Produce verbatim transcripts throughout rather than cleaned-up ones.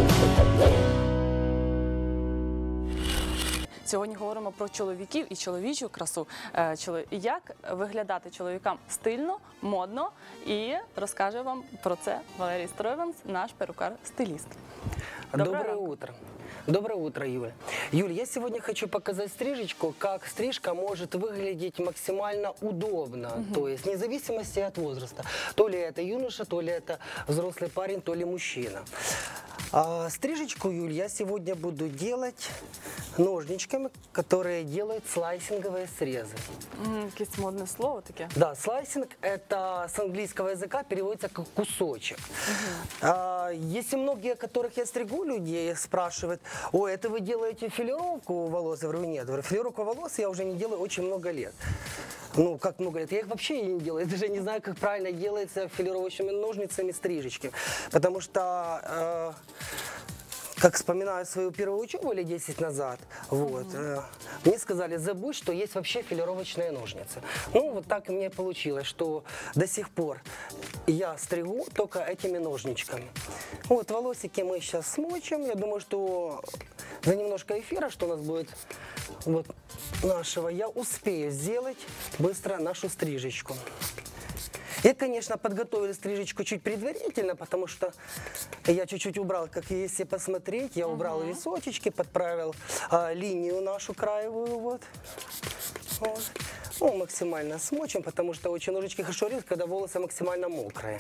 Сьогодні говоримо про чоловіків і чоловічу красу. Як виглядати чоловікам стильно, модно, і розкаже вам про це Валерій Стройванс, наш перукар-стилист. Доброе утро. Доброе утро, Юля. Юль, я сегодня хочу показать стрижечку, как стрижка может выглядеть максимально удобно, угу. то есть вне зависимости от возраста. То ли это юноша, то ли это взрослый парень, то ли мужчина. А стрижечку, Юль, я сегодня буду делать ножничками, которые делают слайсинговые срезы. Какое-то модное слово такое. Да, слайсинг – это с английского языка переводится как кусочек. Угу. А, если многие, которых я стригу, людей спрашивают: ой, это вы делаете филировку волос? Я говорю, нет. Я говорю, филировку волос я уже не делаю очень много лет. Ну, как много лет? Я их вообще не делаю. Я даже не знаю, как правильно делается филировочными ножницами стрижечки. Потому что, э, как вспоминаю свою первую учебу лет десять назад, вот, э, мне сказали, забудь, что есть вообще филировочные ножницы. Ну, вот так и мне получилось, что до сих пор я стригу только этими ножничками. Вот, волосики мы сейчас смочим. Я думаю, что за немножко эфира, что у нас будет вот нашего, я успею сделать быстро нашу стрижечку. Я, конечно, подготовил стрижечку чуть предварительно, потому что я чуть-чуть убрал, как если посмотреть, я убрал uh-huh. височечки, подправил а, линию нашу краевую, вот. вот. Ну, максимально смочим, потому что очень ножички хорошо режут, когда волосы максимально мокрые.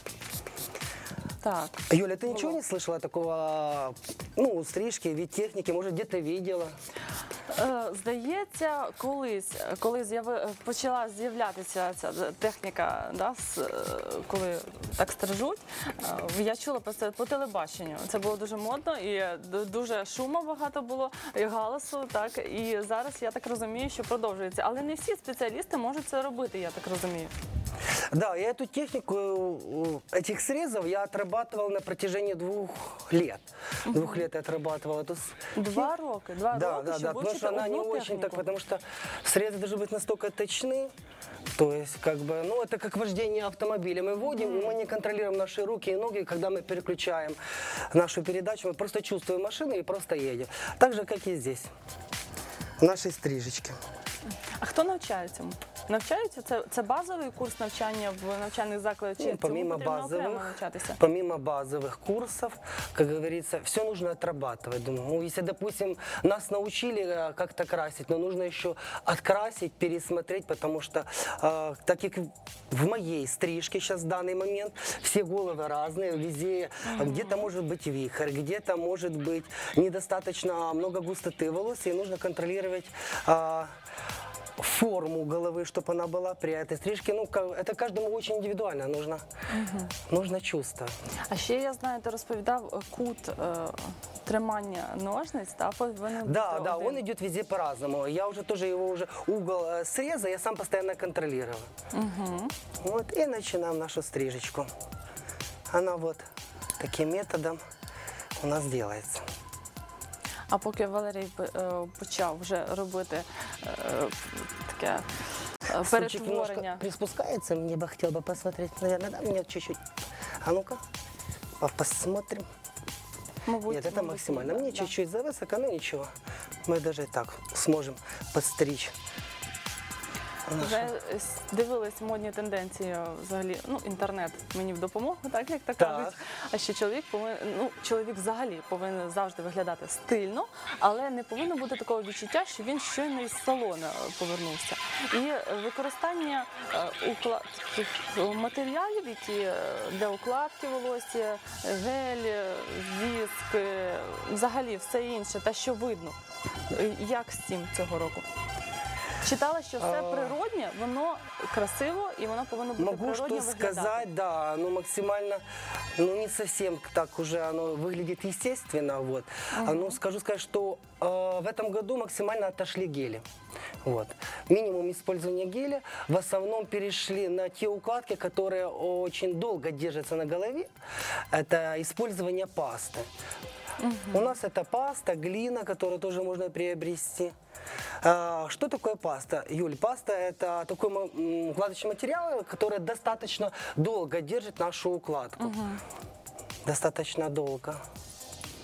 Так. Юля, ты ничего не слышала такого, ну, стрижки, від техніки, може, где-то видела? Здається, колись, коли з'яви, почала з'являтися ця техніка, да, коли так стрижуть, я чула про це по телебаченню. Це було дуже модно і дуже шуму багато було, і галасу, так, і зараз, я так розумію, що продовжується. Але не всі спеціалісти можуть це робити, я так розумію. Да, я эту технику, этих срезов я отрабатывал на протяжении двух лет. Uh-huh. Двух лет я отрабатывал эту... Два рока, два да, рока, да, да, потому что она не технику. очень так, потому что срезы должны быть настолько точны, то есть, как бы, ну, это как вождение автомобиля. Мы водим, uh-huh. мы не контролируем наши руки и ноги, когда мы переключаем нашу передачу, мы просто чувствуем машину и просто едем. Так же, как и здесь, в нашей стрижечке. А хто навчає цьому? Навчаються? Це, це базовий курс навчання в навчальних закладах? Чи ну, помимо базовых, помимо базовых курсов, как говорится, все нужно отрабатывать. Думаю, ну, если, допустим, нас научили как-то красить, но нужно еще открасить, пересмотреть, потому что, э, так как в моей стрижке сейчас в данный момент, все головы разные, везде, mm-hmm. где-то может быть вихрь, где-то может быть недостаточно много густоты волос, и нужно контролировать э, форму головы, чтобы она была при этой стрижке. Ну, это каждому очень индивидуально, нужно, угу. нужно чувство. А ще, я знаю, ти розповідав, кут е, тримання ножниць, да, повинен бути Да, да, один. он идет везде по-разному. Я уже тоже его уже угол э, среза, я сам постоянно контролировал. Угу. Вот, и начинаем нашу стрижечку. Она вот таким методом у нас делается. А поки Валерій почав вже робити таке перетворення. Приспускается, мне бы хотел бы посмотреть, наверное, да, мне чуть-чуть. А ну-ка, посмотрим. Мабуть, Нет, это мабуть, максимально. Да, мне да. чуть-чуть завысоко, но ничего. Мы даже и так сможем подстричь. Вже дивились модні тенденції, взагалі, ну, інтернет мені в допомогу, так, як то кажуть. Так. А ще чоловік повинен, ну, чоловік взагалі повинен завжди виглядати стильно, але не повинно бути такого відчуття, що він щойно із салону повернувся. І використання уклад... матеріалів, які для укладки волосся, гель, віск, взагалі все інше, те, що видно. Як з цим цього року? Читала, що все природне, воно красиво і воно повинно бути Могу природне что виглядати. сказать, да, оно максимально, ну не совсем так уже оно выглядит естественно, вот. Uh-huh. Но скажу сказать, что э, в этом году максимально отошли гели. Вот. Минимум использования геля. В основном перешли на те укладки, которые очень долго держатся на голове. Это использование пасты. Uh-huh. У нас это паста, глина, которую тоже можно приобрести. А, что такое паста? Юль, паста – это такой укладочный материал, который достаточно долго держит нашу укладку. Uh-huh. Достаточно долго.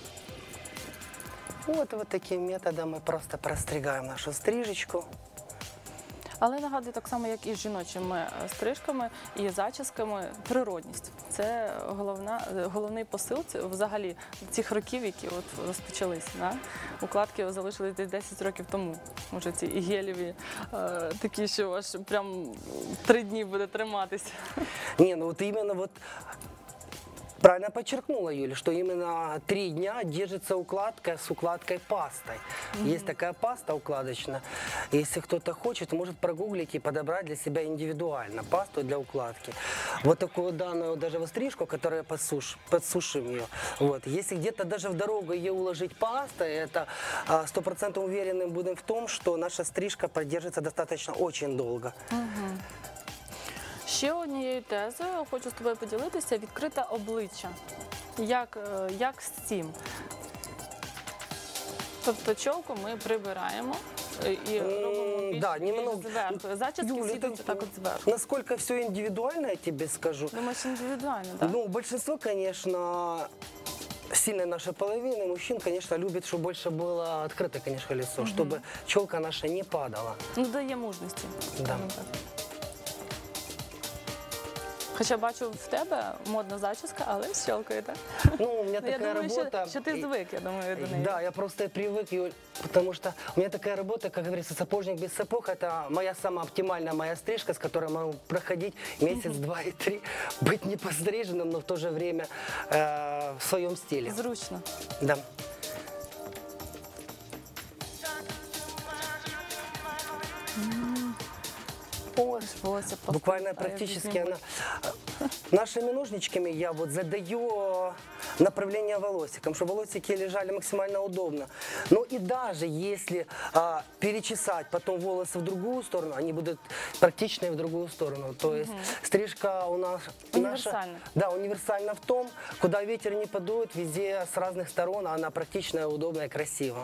Вот, вот таким методом мы просто простригаем нашу стрижечку. Але нагадую, так само, як і з жіночими е, стрижками і зачісками, природність. Це головна, е, головний посил це взагалі цих років, які от розпочалися. Да? Укладки залишились десь десять років тому. Може, ці і гелєві, е, такі, що аж прям три дні буде триматися. Не, ну вот именно вот правильно подчеркнула Юля, что именно три дня держится укладка с укладкой пастой. Есть такая паста укладочная. Если кто-то хочет, может прогуглить и подобрать для себя индивидуально пасту для укладки. Вот такую данную даже в стрижку, которую подсуш, подсушим ее. Вот. Если где-то даже в дорогу ее уложить пастой, это сто процентов уверенным будем в том, что наша стрижка продержится достаточно очень долго. Ще однією тезою хочу з тобою поділитися – відкрите обличчя. Як, е, як з цим? Тобто чолку ми прибираємо е, і робимо більш, да, більш немного. зверху. Зачіски Юля, всі это- йдуть так от зверху. Насколько все индивидуально, я тебе скажу. Думаєш, індивідуально, так? Ну, большинство, конечно, сильной нашей половины мужчин, конечно, любит, чтобы больше было открыто, конечно, лицо, чтобы челка наша не падала. Ну, дає мужності. Да. скажімо так. Хоча бачу в тебе модна зачіска, але з чолкою, так? Ну, у меня Ну, я такая думаю, работа. що, що ти и- звик, я думаю, до неї. Да, я просто привык, Юль, потому что у меня такая работа, как говорится, сапожник без сапог. Это моя самая оптимальная моя стрижка, с которой могу проходить месяц, два и три, быть не постриженным, но в то же время э, в своем стиле. Зручно. Да. Ой, волосся просто Буквально літає, практически візьмемо. она... Нашими ножничками я вот задаю э, направление волосикам, чтобы волосики лежали максимально удобно. Ну и даже если а, перечесать потом волосы в другую сторону, они будут практичные в другую сторону. То есть стрижка у нас... наша- Универсальна. да, универсальна в том, куда ветер не подует, везде с разных сторон она практичная, удобная, красивая.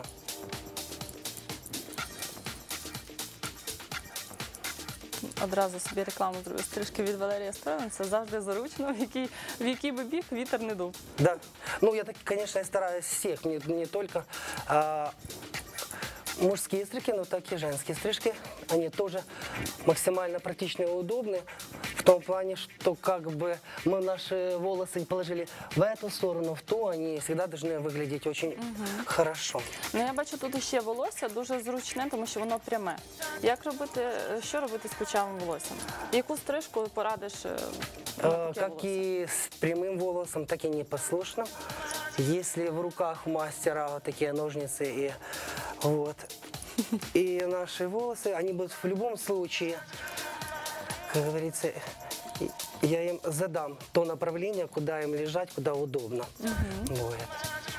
Одразу собі рекламу зроблю. Стрижки від Валерія Стройна. Це завжди зручно, в який, в який би біг вітер не дув. Да. Ну, я так, конечно, я стараюсь всех, не, не только а, мужские стрижки, но так и женские стрижки. Они тоже максимально практичные и удобные. В том плане, что как бы мы наши волосы положили в эту сторону, в ту, они всегда должны выглядеть очень хорошо. Ну, я бачу тут ще волосся дуже зручне, тому що воно пряме. Як робити, що робити з кучавим волоссям? Яку стрижку порадиш? е, на Э, таке Как волосся? и с прямым волосом, так и непослушным. Если в руках у мастера вот такие ножницы и вот и наши волосы, они будут в любом случае, как говорится, и- я им задам то направление, куда им лежать, куда удобно будет.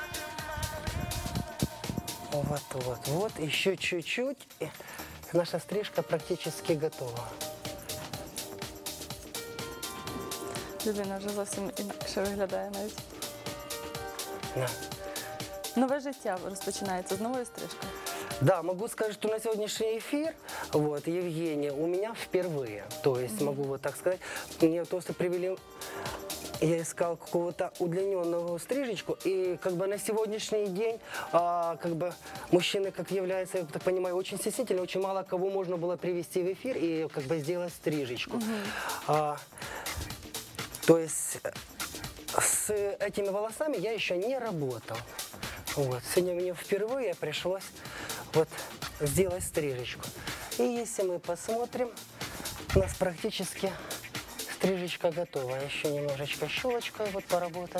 Вот, вот, вот, еще чуть-чуть, и наша стрижка практически готова. Людина вже зовсім інакше виглядає навіть. Да. Нове життя розпочинається з нової стрижки. Да, могу сказать, что на сегодняшний эфир, вот, Евгения, у меня впервые. То есть, могу вот так сказать, мне просто привели, я искал какого-то удлиненного стрижечку, и как бы на сегодняшний день, а, как бы, мужчины, как являются, я так понимаю, очень стеснительны, очень мало кого можно было привести в эфир и как бы сделать стрижечку. А, то есть, с этими волосами я еще не работал. Вот. Сегодня мне впервые пришлось вот сделать стрижечку. И если мы посмотрим, у нас практически стрижечка готова. Еще немножечко щелочкой вот поработаем.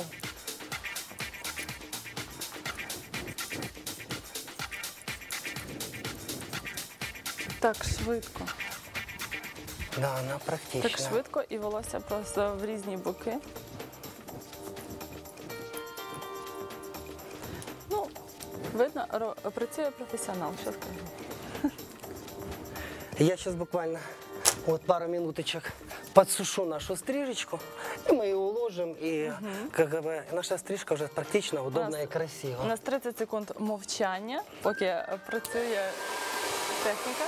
Так швидко. Да, она практична. Так швидко і волосся просто в різні боки. Ну, видно, ро- працює професіонал, що скажу. Я сейчас буквально вот пару минуточек подсушу нашу стрижечку, и мы ее уложим, и как бы наша стрижка уже практично, удобна нас- и красива. У нас тридцять секунд мовчання, поки е, працює техніка.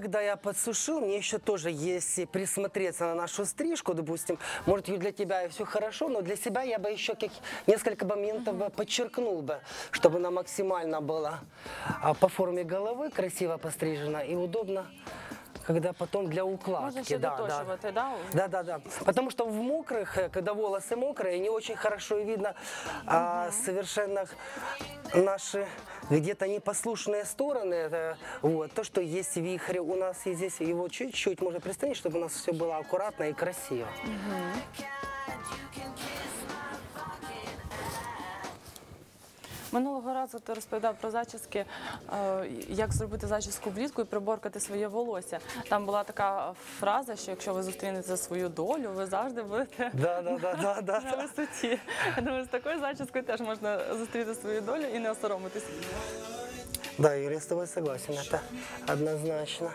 когда я подсушил, мне еще тоже, если присмотреться на нашу стрижку, допустим, может, для тебя и все хорошо, но для себя я бы еще как несколько моментов бы подчеркнул бы, чтобы она максимально была а, по форме головы красиво пострижена и удобно, когда потом для укладки. Можна ще да, да. доточувати, да? Да, да, да. Потому что в мокрых, э, когда волосы мокрые, не очень хорошо видно а, совершенно наши где-то непослушные стороны. Это, вот, то, что есть вихрь у нас, и здесь его чуть-чуть можно пристанить, чтобы у нас все было аккуратно и красиво. Минулого разу ти розповідав про зачіски, е, як зробити зачіску влітку і приборкати своє волосся. Там була така фраза, що якщо ви зустрінете свою долю, ви завжди будете Да, да, да, да, да. на висоті. Я думаю, з такою зачіскою теж можна зустріти свою долю і не осоромитись. Да, Юрий, я с тобой согласен, это однозначно.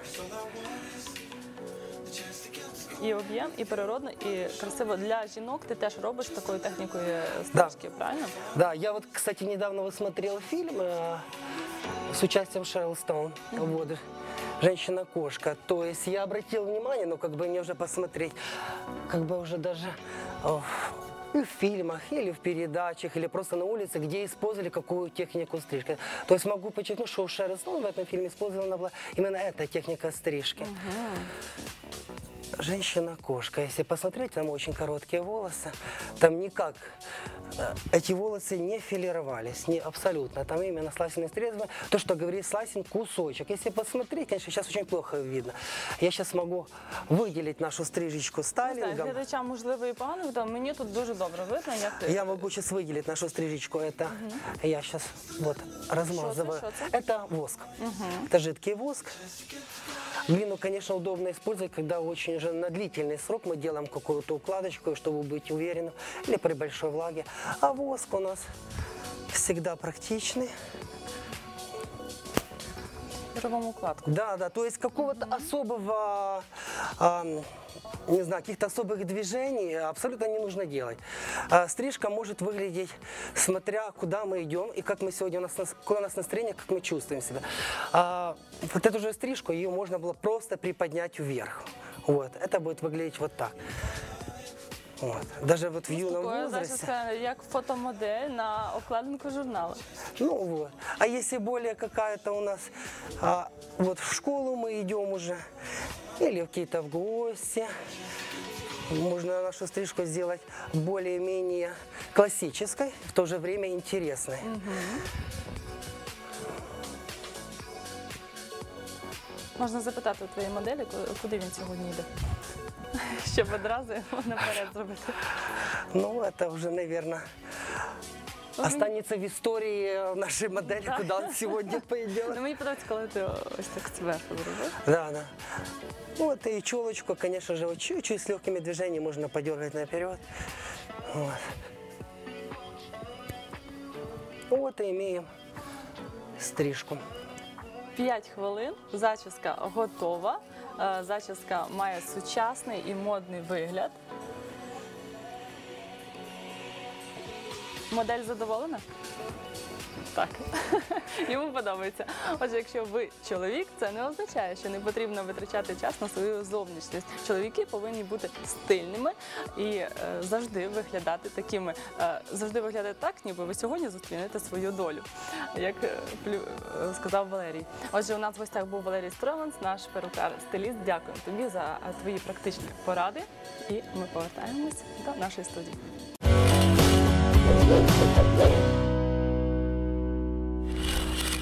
І об'єм, і природно, і красиво. Для жінок ти теж робиш такою технікою стрижки, правильно? Да, я вот, кстати, недавно вот смотрел фильм э, с участием Шерил Стоун, вот, «Женщина-кошка». То есть я обратил внимание, ну, как бы мне уже посмотреть, как бы уже даже э, и в фильмах, или в передачах, или просто на улице, где использовали какую технику стрижки. То есть могу подчеркнуть, что Шерил Стоун в этом фильме использована была именно эта техника стрижки. Женщина-кошка. Если посмотреть, там очень короткие волосы. Там никак э, эти волосы не филировались, не абсолютно. Там именно слайсинг срезано. То, что говорит слайсинг, кусочек. Если посмотреть, конечно, сейчас очень плохо видно. Я сейчас могу выделить нашу стрижечку Не знаю, стайлингом. глядачам, можливо, і погано, та мені тут дуже добре видно, як ти. Я могу сейчас выделить нашу стрижечку. Это я сейчас вот размазываю. Что это? Что Это воск. Это жидкий воск. Глину, конечно, удобно использовать, когда очень же на длительный срок мы делаем какую-то укладочку, чтобы быть уверенным, или при большой влаге. А воск у нас всегда практичный. Робимо укладку. Да, да, то есть какого-то особого, а, не знаю, каких-то особых движений абсолютно не нужно делать. А, стрижка может выглядеть, смотря куда мы идем и как мы сегодня, у нас, какое у нас настроение, как мы чувствуем себя. А, вот эту же стрижку, ее можно было просто приподнять вверх. Вот, это будет выглядеть вот так. Вот. Даже вот в юном Такое, возрасте. зачіска, як фотомодель на обкладинку журналу. Ну вот. А если более какая-то у нас, а, вот в школу мы идем уже, или какие-то в гости, можно нашу стрижку сделать более-менее классической, в то же время интересной. Можна запитати у твоєї моделі, ку- куди він сьогодні йде? Щоб одразу наперед зробити. Ну, это уже, наверное, останется в истории нашей модели, куда он сегодня пойдет. Ну, мені подобається, коли ти ось так зверху зробив. Да, да. Ну, вот и челочку, конечно же, вот чуть-чуть с легкими движениями можно подергать наперед. Вот. Вот и имеем стрижку. П'ять хвилин, зачіска готова. Е, Зачіска має сучасний і модний вигляд. Модель задоволена? Так. Йому подобається. Отже, якщо ви чоловік, це не означає, що не потрібно витрачати час на свою зовнішність. Чоловіки повинні бути стильними і е, завжди виглядати такими, е, завжди виглядати так, ніби ви сьогодні зустрінете свою долю, як е, плю- е, сказав Валерій. Отже, у нас в гостях був Валерій Строганс, наш перукар-стиліст. Дякую тобі за е, твої практичні поради. І ми повертаємось до нашої студії.